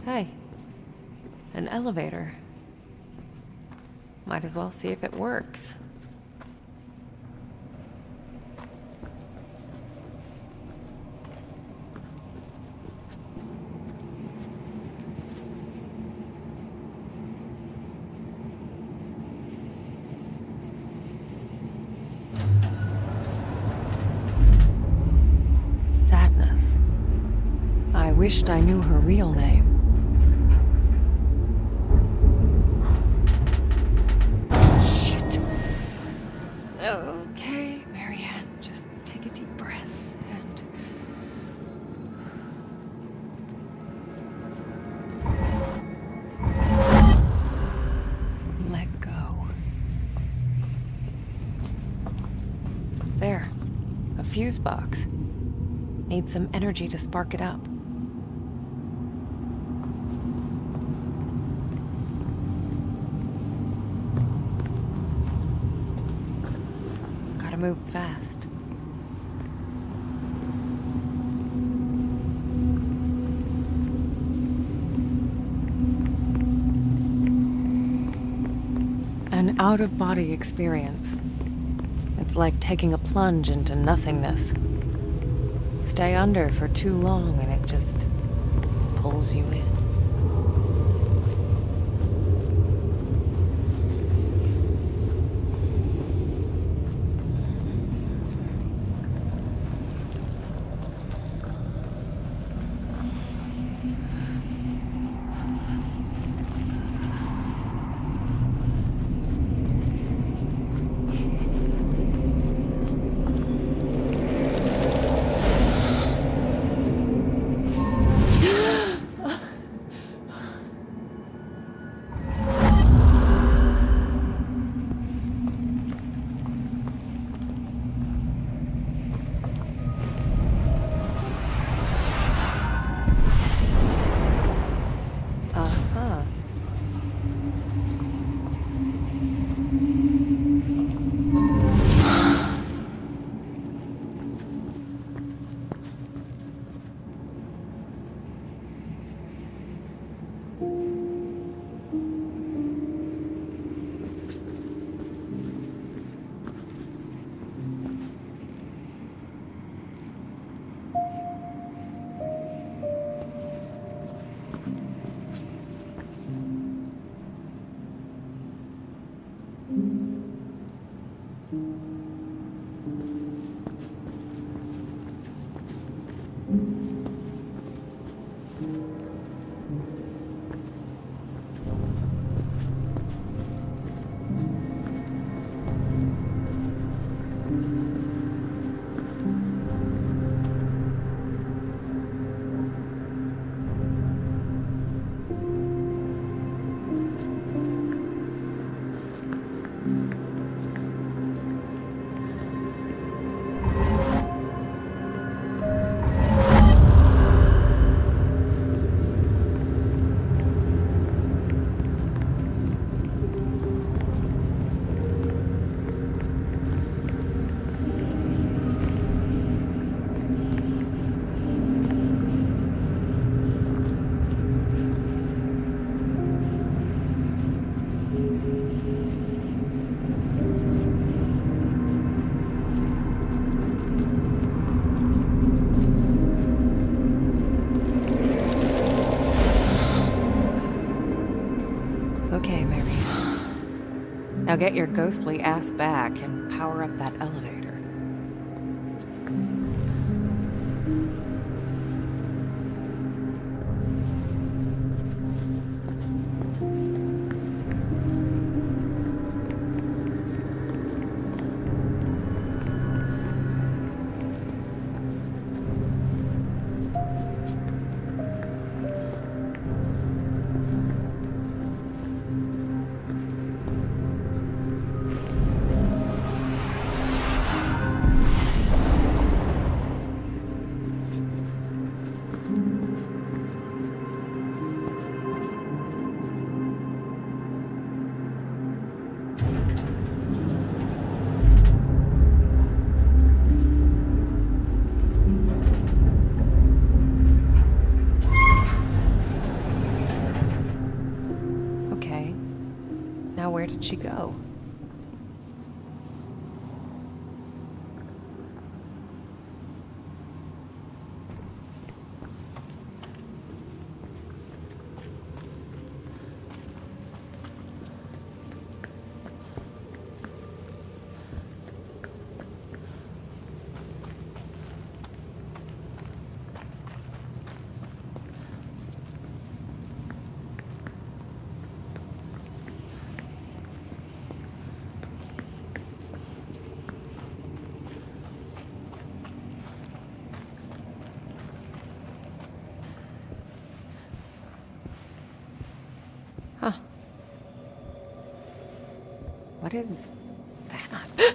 Hey, an elevator. Might as well see if it works. Sadness. I wished I knew her real name. Shit. Okay, Marianne, just take a deep breath and... let go. There. A fuse box. Need some energy to spark it up. Gotta move fast. An out-of-body experience. It's like taking a plunge into nothingness. Stay under for too long and it just pulls you in. Okay, Marianne. Now get your ghostly ass back and power up that elevator. Where did she go? Huh. What is that?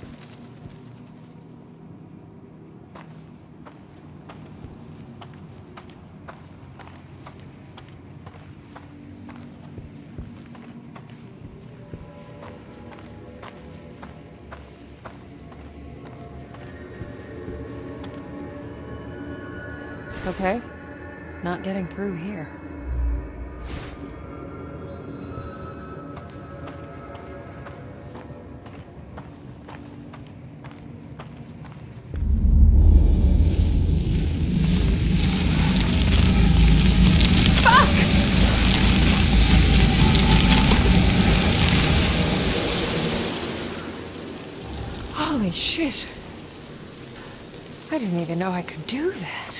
Okay. Not getting through here. Holy shit. I didn't even know I could do that.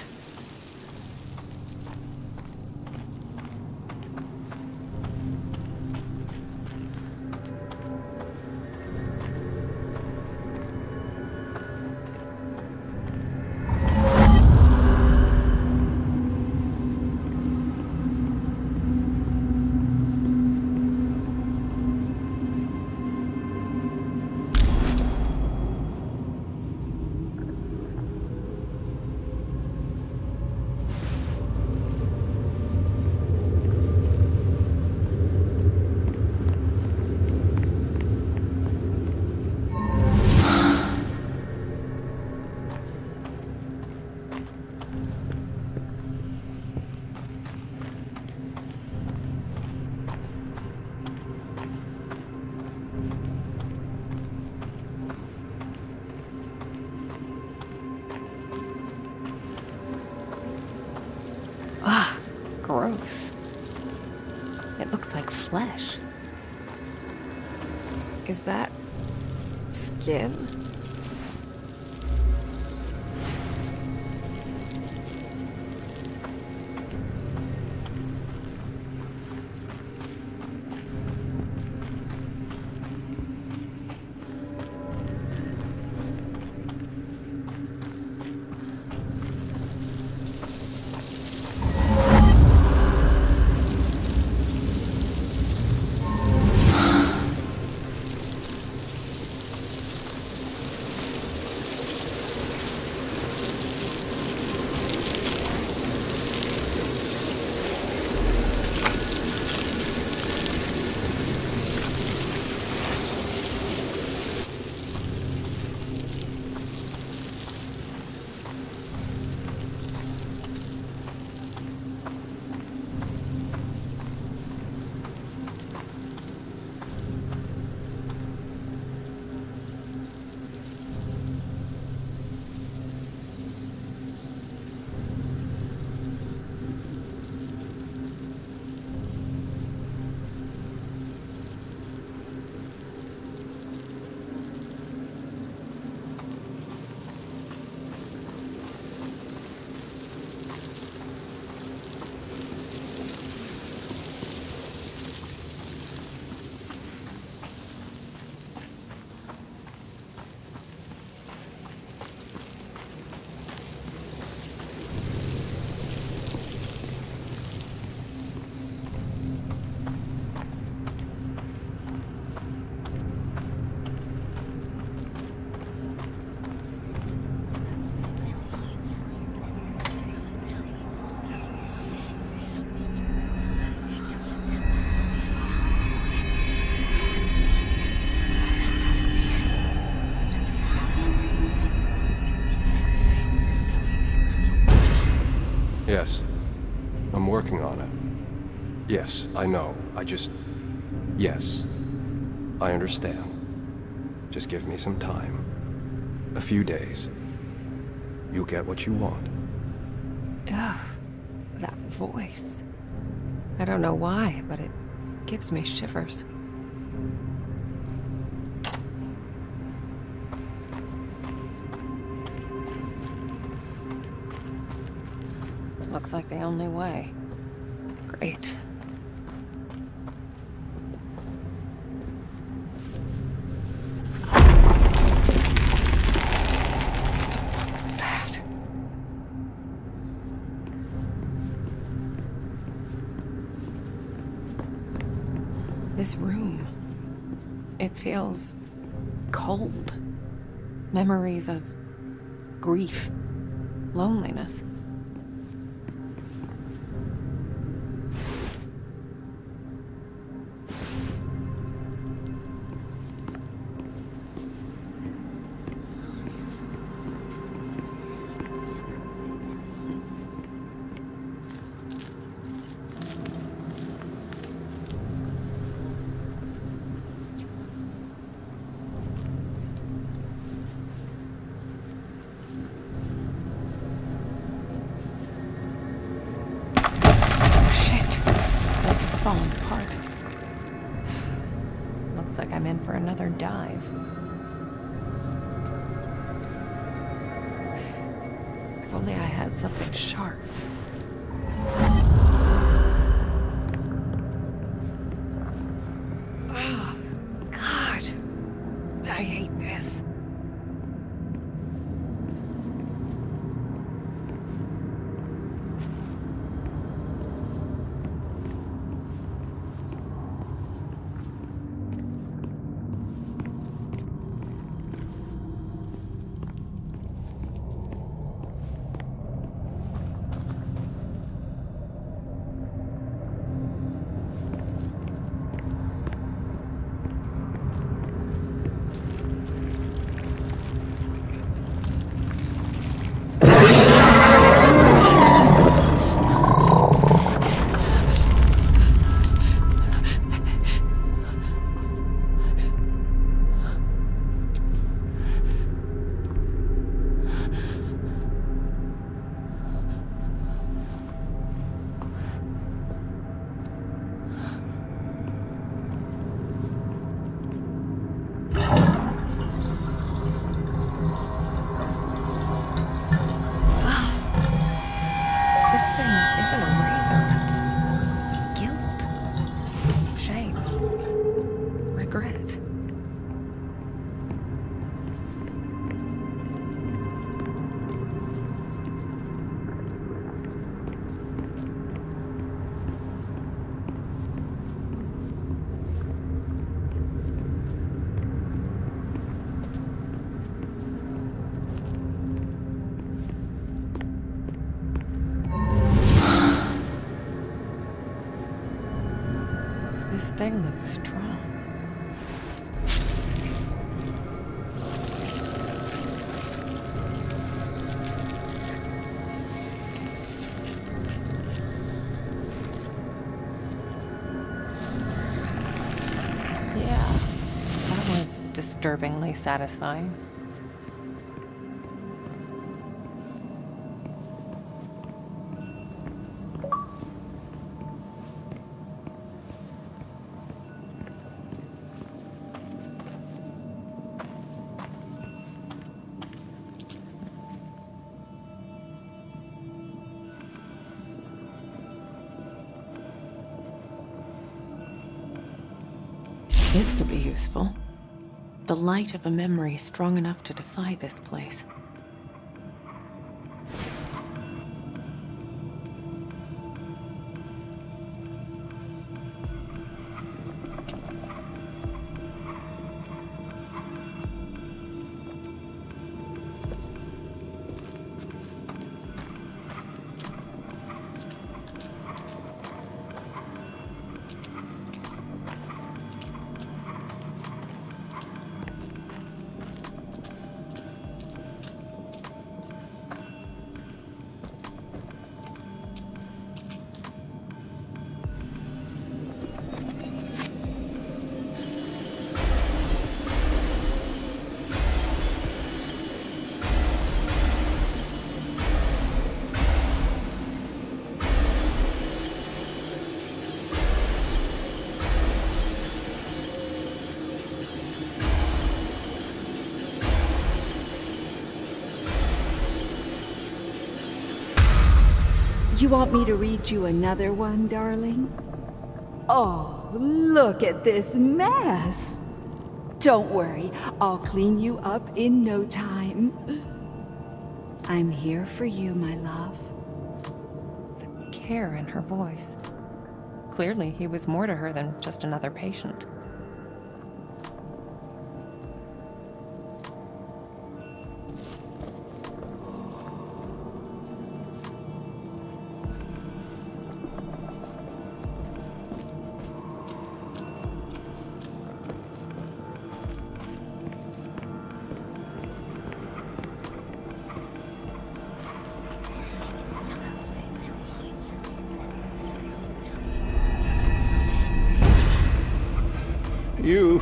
Ah, gross. It looks like flesh. Is that skin? Yes. I'm working on it. Yes, I know. Yes. I understand. Just give me some time. A few days. You'll get what you want. Ugh, that voice. I don't know why, but it gives me shivers. Looks like the only way. Great. What was that? This room. It feels cold. Memories of grief, loneliness. Falling apart. Looks like I'm in for another dive. If only I had something sharp. Oh, God. I hate this. Regret. This thing looks strong. Yeah, that was disturbingly satisfying. This could be useful. The light of a memory strong enough to defy this place. You want me to read you another one, darling? Oh, look at this mess! Don't worry, I'll clean you up in no time. I'm here for you, my love. The care in her voice. Clearly, he was more to her than just another patient. You...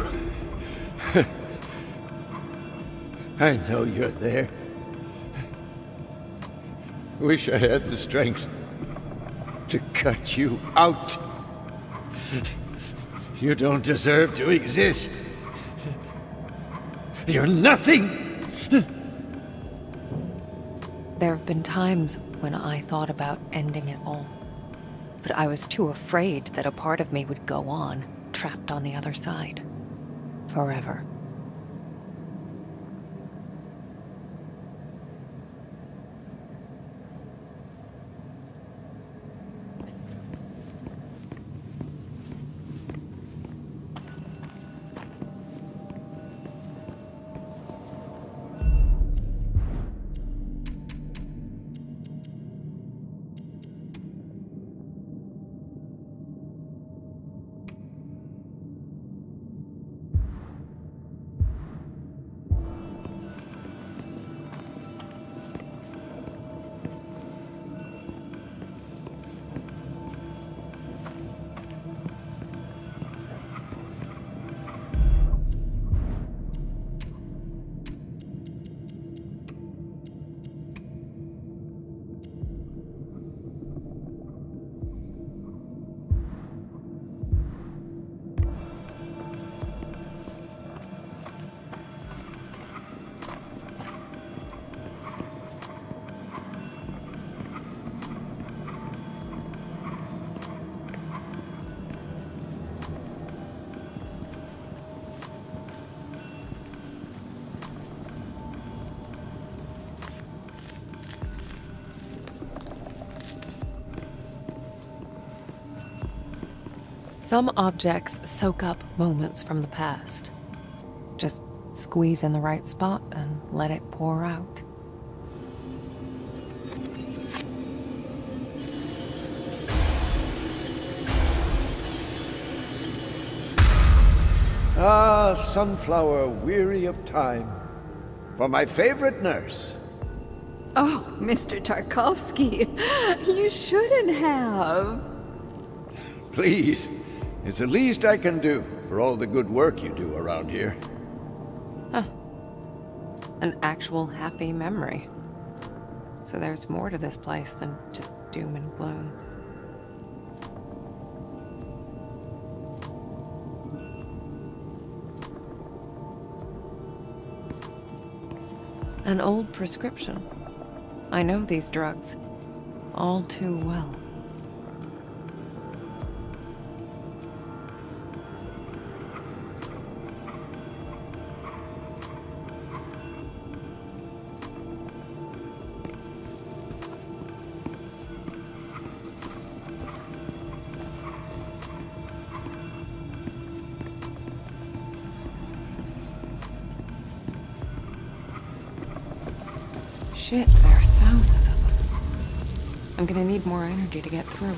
I know you're there. Wish I had the strength to cut you out. You don't deserve to exist. You're nothing! There have been times when I thought about ending it all. But I was too afraid that a part of me would go on, trapped on the other side. Forever. Some objects soak up moments from the past. Just squeeze in the right spot and let it pour out. Ah, sunflower weary of time. For my favorite nurse. Oh, Mr. Tarkovsky, you shouldn't have. Please, it's the least I can do for all the good work you do around here. Huh. An actual happy memory. So there's more to this place than just doom and gloom. An old prescription. I know these drugs all too well. Shit, there are thousands of them. I'm gonna need more energy to get through.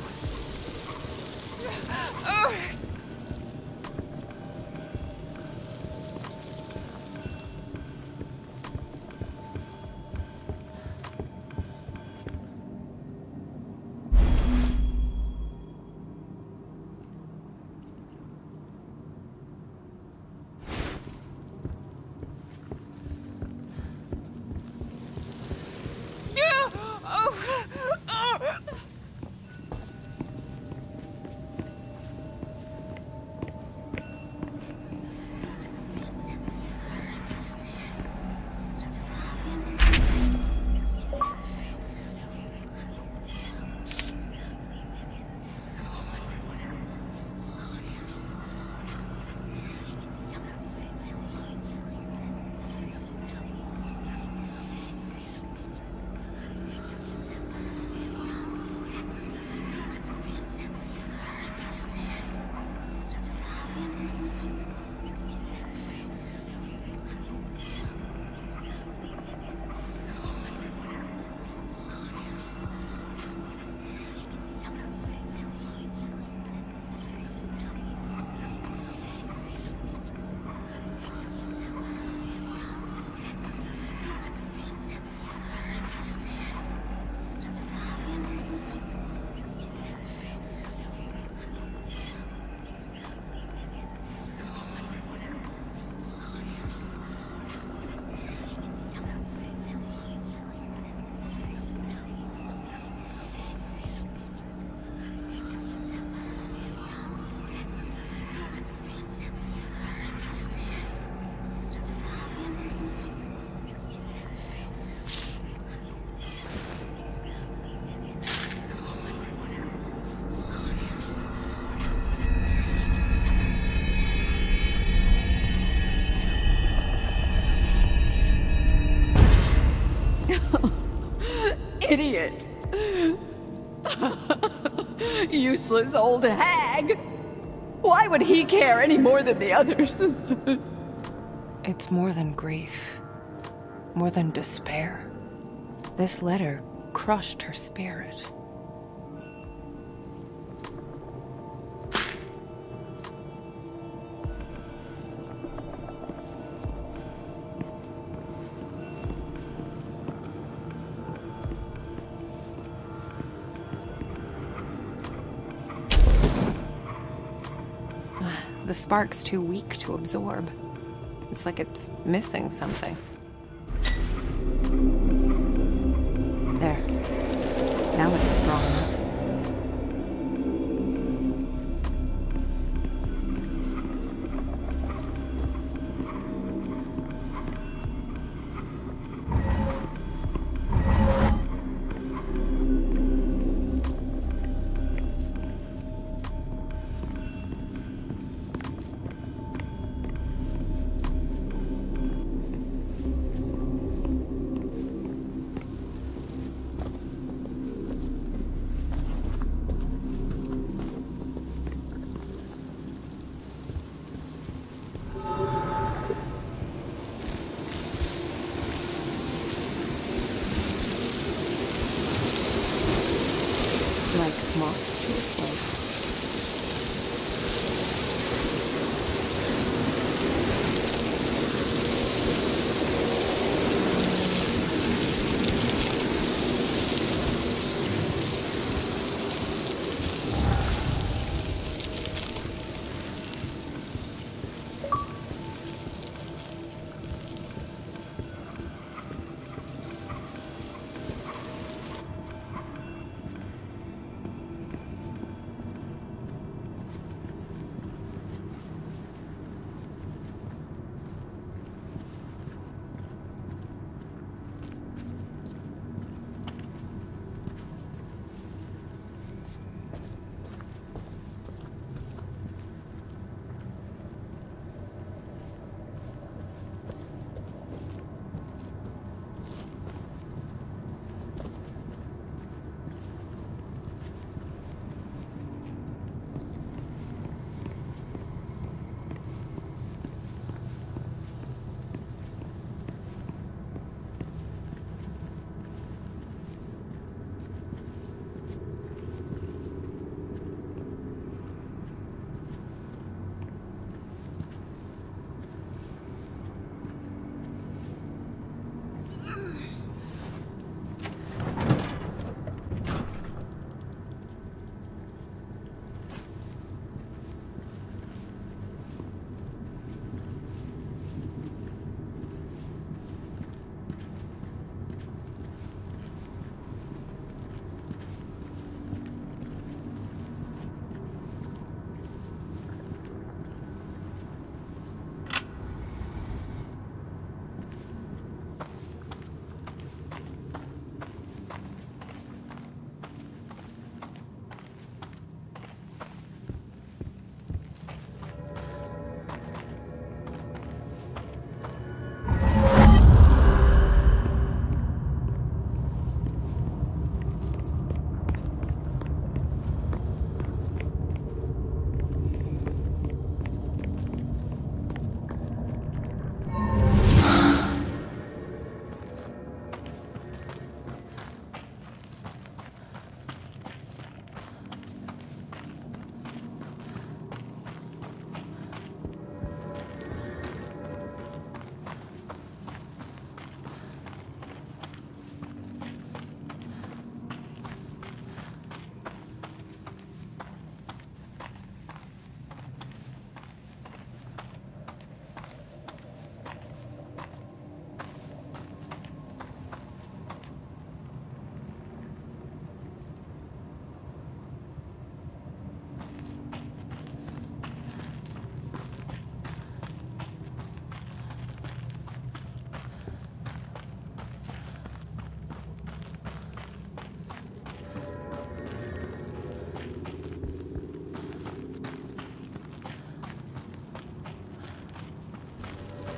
idiot. Useless old hag. Why would he care any more than the others? It's more than grief. More than despair. This letter crushed her spirit. The spark's too weak to absorb. It's like it's missing something. There. Now it's strong enough. Like moss to a flame.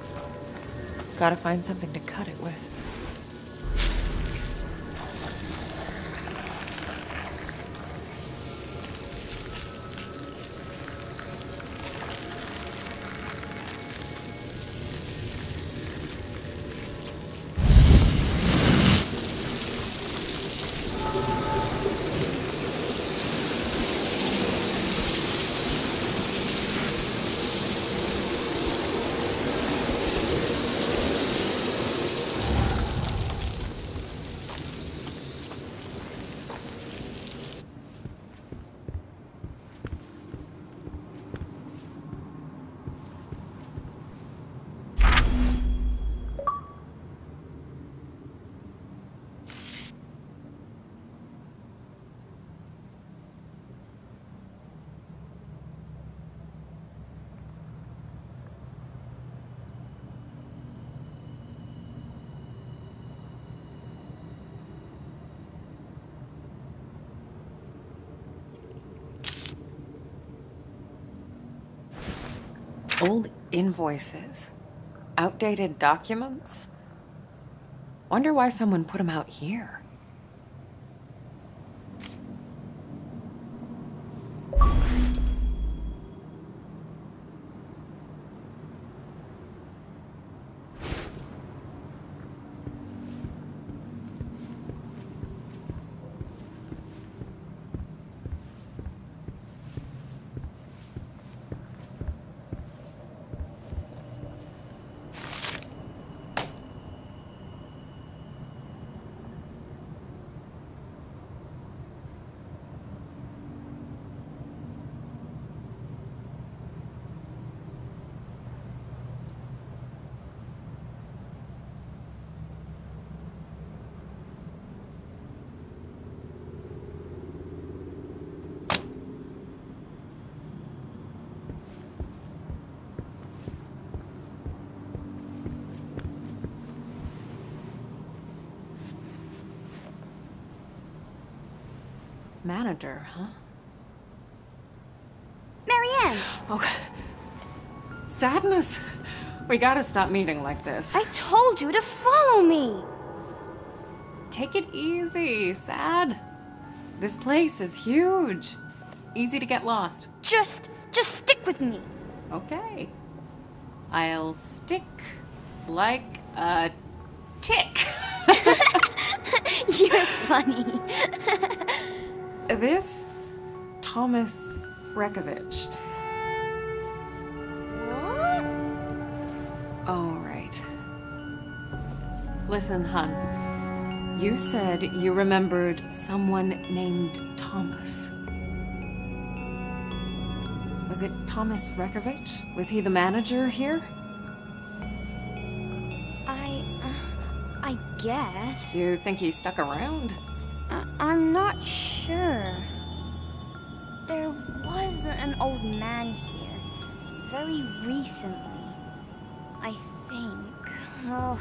Gotta find something to cut it with. Old invoices. Outdated documents. Wonder why someone put them out here. Manager, huh? Marianne! Oh, Sadness. We gotta stop meeting like this. I told you to follow me! Take it easy, Sad. This place is huge. It's easy to get lost. Just stick with me. Okay. I'll stick like a tick. You're funny. This Thomas Rekovich. What? Oh, right. Listen, hun. You said you remembered someone named Thomas. Was it Thomas Rekovich? Was he the manager here? I guess. You think he stuck around? I'm not sure. There was an old man here. Very recently. I think. Oh.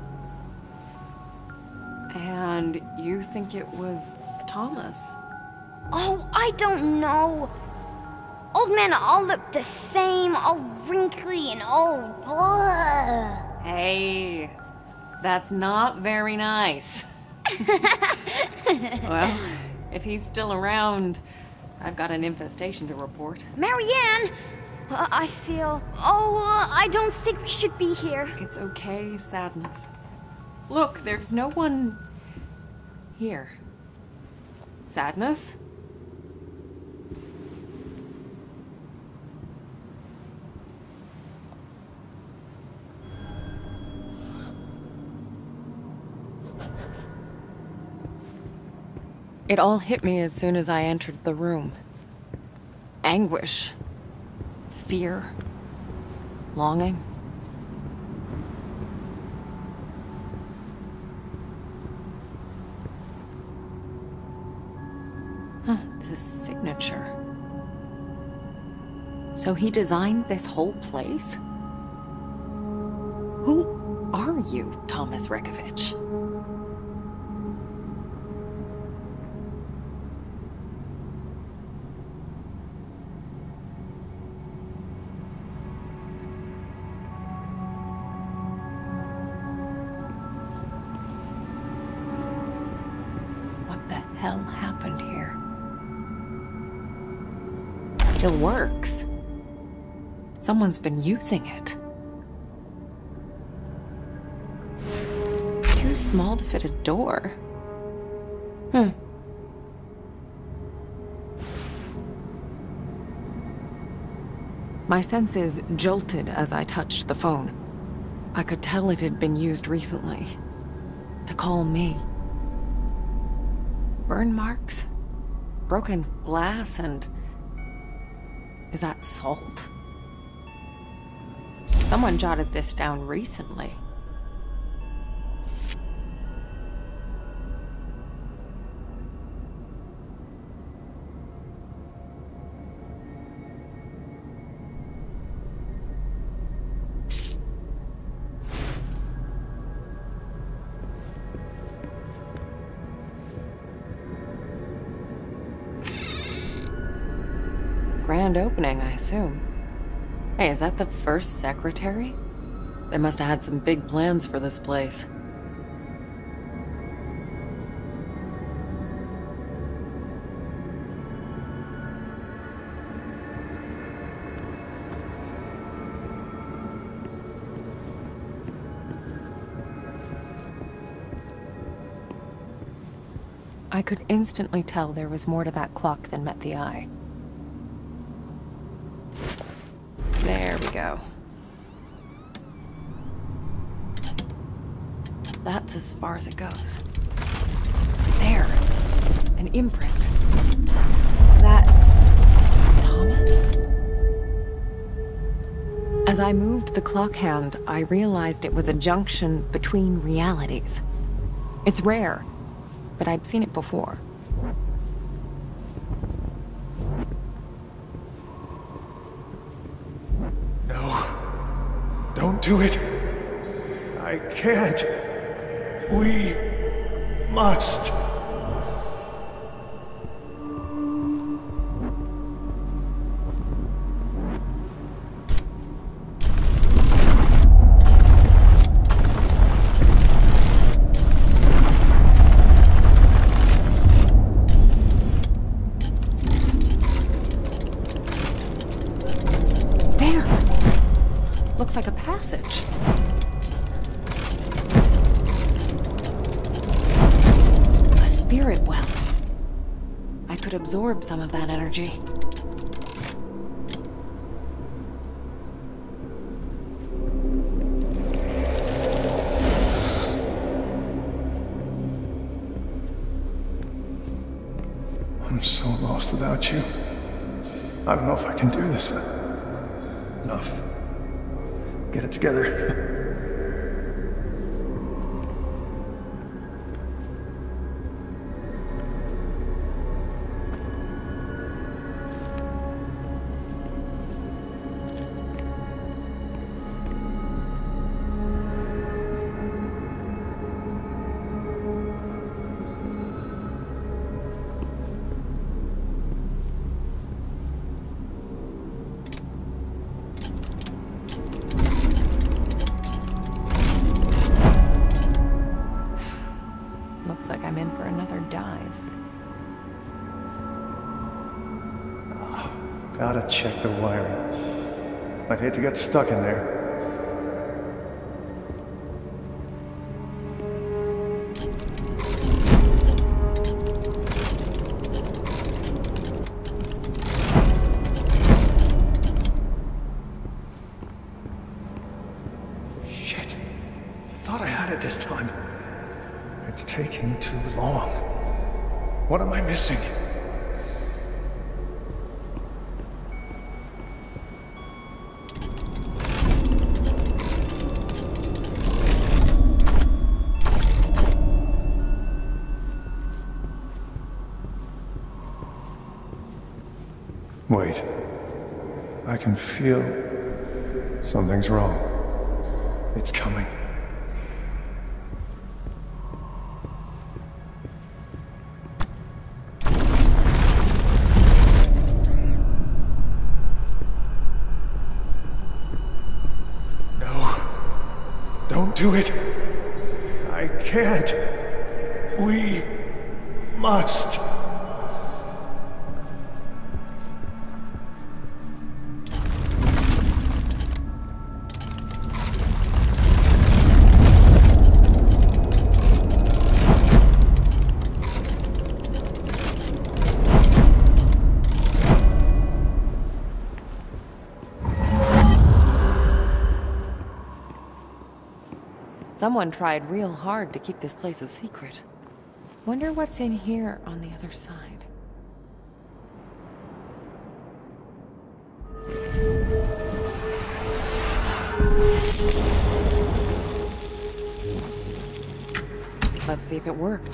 And you think it was Thomas? Oh, I don't know. Old men all look the same, all wrinkly and old. Blah. Hey, that's not very nice. Well, if he's still around, I've got an infestation to report. Marianne! I feel... Oh, I don't think we should be here. It's okay, Sadness. Look, there's no one here. Sadness? It all hit me as soon as I entered the room. Anguish. Fear. Longing. Huh, this is signature. So he designed this whole place? Who are you, Thomas Rekovich? Hell happened here? Still works. Someone's been using it. Too small to fit a door. My senses jolted as I touched the phone. I could tell it had been used recently. To call me. Burn marks, broken glass, and... is that salt? Someone jotted this down recently. Grand opening, I assume. Hey, is that the first secretary? They must have had some big plans for this place. I could instantly tell there was more to that clock than met the eye. There we go. That's as far as it goes. There. An imprint. Is that Thomas? As I moved the clock hand, I realized it was a junction between realities. It's rare, but I'd seen it before. No. Don't do it. I can't. We must. Looks like a passage. A spirit well. I could absorb some of that energy. I'm so lost without you. I don't know if I can do this, but enough. Get it together. Looks like I'm in for another dive. Gotta check the wiring. I'd hate to get stuck in there. Shit. Thought I had it this time. It's taking too long. What am I missing? Wait. I can feel something's wrong. It's coming. Don't do it. I can't. We must. Someone tried real hard to keep this place a secret. Wonder what's in here on the other side. Let's see if it worked.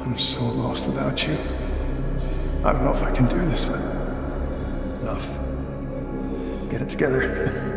I'm so lost without you. I don't know if I can do this, but... Enough. Get it together.